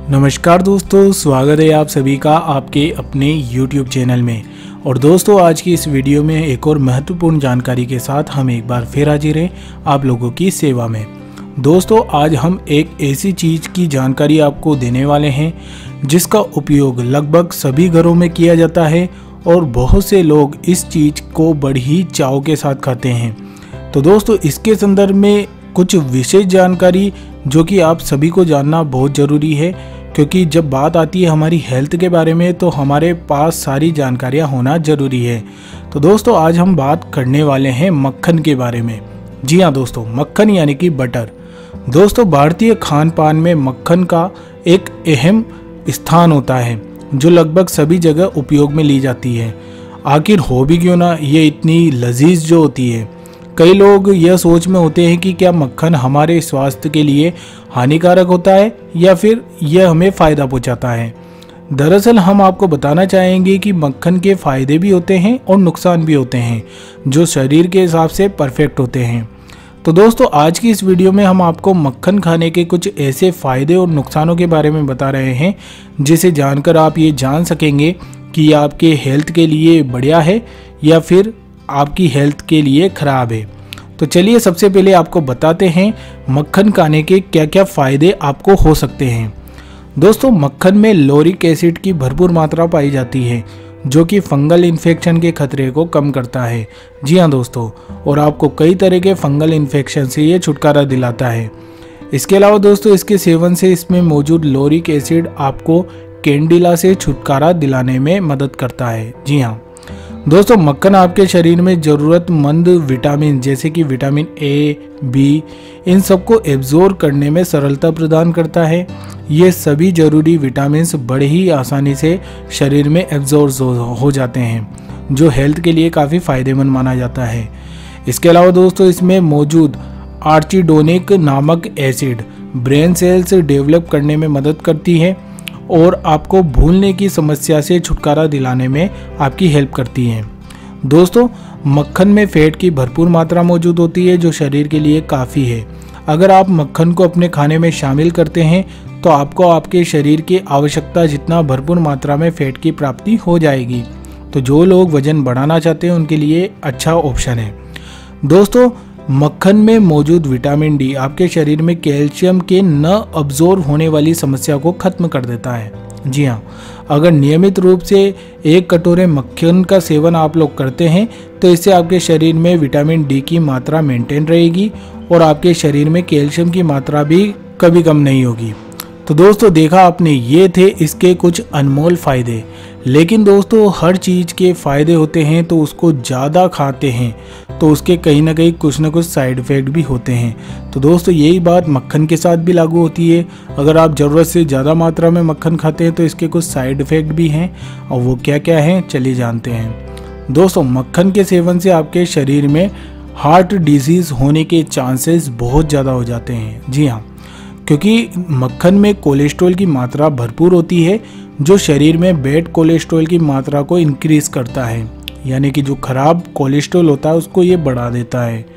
नमस्कार दोस्तों, स्वागत है आप सभी का आपके अपने YouTube चैनल में। और दोस्तों, आज की इस वीडियो में एक और महत्वपूर्ण जानकारी के साथ हम एक बार फिर हाजिर हैं आप लोगों की सेवा में। दोस्तों, आज हम एक ऐसी चीज़ की जानकारी आपको देने वाले हैं जिसका उपयोग लगभग सभी घरों में किया जाता है और बहुत से लोग इस चीज़ को बड़ी ही चाव के साथ खाते हैं। तो दोस्तों, इसके संदर्भ में कुछ विशेष जानकारी जो कि आप सभी को जानना बहुत ज़रूरी है, क्योंकि जब बात आती है हमारी हेल्थ के बारे में तो हमारे पास सारी जानकारियां होना ज़रूरी है। तो दोस्तों, आज हम बात करने वाले हैं मक्खन के बारे में। जी हाँ दोस्तों, मक्खन यानी कि बटर। दोस्तों, भारतीय खान पान में मक्खन का एक अहम स्थान होता है जो लगभग सभी जगह उपयोग में ली जाती है। आखिर हो भी क्यों ना, ये इतनी लजीज जो होती है। कई लोग यह सोच में होते हैं कि क्या मक्खन हमारे स्वास्थ्य के लिए हानिकारक होता है या फिर यह हमें फ़ायदा पहुंचाता है। दरअसल हम आपको बताना चाहेंगे कि मक्खन के फ़ायदे भी होते हैं और नुकसान भी होते हैं जो शरीर के हिसाब से परफेक्ट होते हैं। तो दोस्तों, आज की इस वीडियो में हम आपको मक्खन खाने के कुछ ऐसे फ़ायदे और नुकसानों के बारे में बता रहे हैं जिसे जानकर आप ये जान सकेंगे कि यह आपके हेल्थ के लिए बढ़िया है या फिर आपकी हेल्थ के लिए ख़राब है। तो चलिए सबसे पहले आपको बताते हैं मक्खन खाने के क्या क्या फ़ायदे आपको हो सकते हैं। दोस्तों, मक्खन में लॉरिक एसिड की भरपूर मात्रा पाई जाती है जो कि फंगल इन्फेक्शन के खतरे को कम करता है। जी हाँ दोस्तों, और आपको कई तरह के फंगल इन्फेक्शन से ये छुटकारा दिलाता है। इसके अलावा दोस्तों, इसके सेवन से इसमें मौजूद लॉरिक एसिड आपको कैंडिला से छुटकारा दिलाने में मदद करता है। जी हाँ दोस्तों, मक्खन आपके शरीर में ज़रूरतमंद विटामिन जैसे कि विटामिन ए, बी, इन सबको एब्जॉर्ब करने में सरलता प्रदान करता है। ये सभी ज़रूरी विटामिन्स बड़े ही आसानी से शरीर में एब्जॉर्ब हो जाते हैं, जो हेल्थ के लिए काफ़ी फ़ायदेमंद माना जाता है। इसके अलावा दोस्तों, इसमें मौजूद आर्चिडोनिक नामक एसिड ब्रेन सेल्स डेवलप करने में मदद करती है और आपको भूलने की समस्या से छुटकारा दिलाने में आपकी हेल्प करती हैं। दोस्तों, मक्खन में फैट की भरपूर मात्रा मौजूद होती है जो शरीर के लिए काफ़ी है। अगर आप मक्खन को अपने खाने में शामिल करते हैं तो आपको आपके शरीर की आवश्यकता जितना भरपूर मात्रा में फैट की प्राप्ति हो जाएगी। तो जो लोग वजन बढ़ाना चाहते हैं उनके लिए अच्छा ऑप्शन है। दोस्तों, मक्खन में मौजूद विटामिन डी आपके शरीर में कैल्शियम के न अब्जॉर्ब होने वाली समस्या को खत्म कर देता है। जी हाँ, अगर नियमित रूप से एक कटोरे मक्खन का सेवन आप लोग करते हैं तो इससे आपके शरीर में विटामिन डी की मात्रा मेंटेन रहेगी और आपके शरीर में कैल्शियम की मात्रा भी कभी कम नहीं होगी। तो दोस्तों, देखा आपने, ये थे इसके कुछ अनमोल फ़ायदे। लेकिन दोस्तों, हर चीज़ के फ़ायदे होते हैं तो उसको ज़्यादा खाते हैं तो उसके कहीं ना कहीं कुछ ना कुछ साइड इफ़ेक्ट भी होते हैं। तो दोस्तों, यही बात मक्खन के साथ भी लागू होती है। अगर आप ज़रूरत से ज़्यादा मात्रा में मक्खन खाते हैं तो इसके कुछ साइड इफ़ेक्ट भी हैं, और वो क्या क्या हैं चलिए जानते हैं। दोस्तों, मक्खन के सेवन से आपके शरीर में हार्ट डिजीज़ होने के चांसेस बहुत ज़्यादा हो जाते हैं। जी हाँ, क्योंकि मक्खन में कोलेस्ट्रॉल की मात्रा भरपूर होती है जो शरीर में बैड कोलेस्ट्रॉल की मात्रा को इंक्रीज़ करता है, यानी कि जो खराब कोलेस्ट्रॉल होता है उसको ये बढ़ा देता है।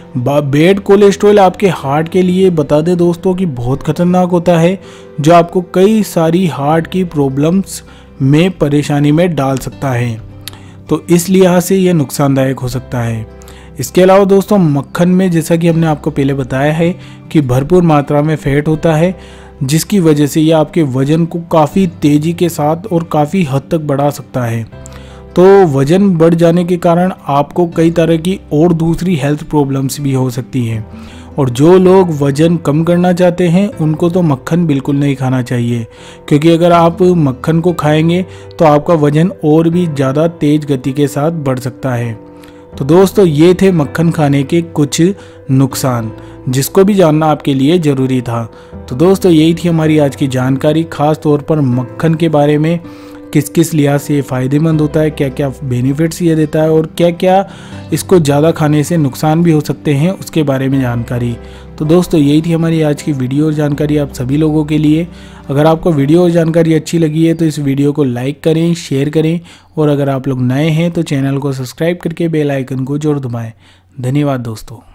बैड कोलेस्ट्रॉल आपके हार्ट के लिए बता दें दोस्तों कि बहुत खतरनाक होता है, जो आपको कई सारी हार्ट की प्रॉब्लम्स में परेशानी में डाल सकता है। तो इस लिहाज से यह नुकसानदायक हो सकता है। इसके अलावा दोस्तों, मक्खन में जैसा कि हमने आपको पहले बताया है कि भरपूर मात्रा में फैट होता है, जिसकी वजह से यह आपके वज़न को काफ़ी तेज़ी के साथ और काफ़ी हद तक बढ़ा सकता है। तो वज़न बढ़ जाने के कारण आपको कई तरह की और दूसरी हेल्थ प्रॉब्लम्स भी हो सकती हैं। और जो लोग वज़न कम करना चाहते हैं उनको तो मक्खन बिल्कुल नहीं खाना चाहिए, क्योंकि अगर आप मक्खन को खाएंगे तो आपका वज़न और भी ज़्यादा तेज़ गति के साथ बढ़ सकता है। तो दोस्तों, ये थे मक्खन खाने के कुछ नुकसान जिसको भी जानना आपके लिए ज़रूरी था। तो दोस्तों, यही थी हमारी आज की जानकारी, ख़ास तौर पर मक्खन के बारे में, किस किस लिहाज से ये फ़ायदेमंद होता है, क्या क्या बेनिफिट्स ये देता है और क्या क्या इसको ज़्यादा खाने से नुकसान भी हो सकते हैं, उसके बारे में जानकारी। तो दोस्तों, यही थी हमारी आज की वीडियो और जानकारी आप सभी लोगों के लिए। अगर आपको वीडियो और जानकारी अच्छी लगी है तो इस वीडियो को लाइक करें, शेयर करें, और अगर आप लोग नए हैं तो चैनल को सब्सक्राइब करके बेल आइकन को जरूर दबाएं। धन्यवाद दोस्तों।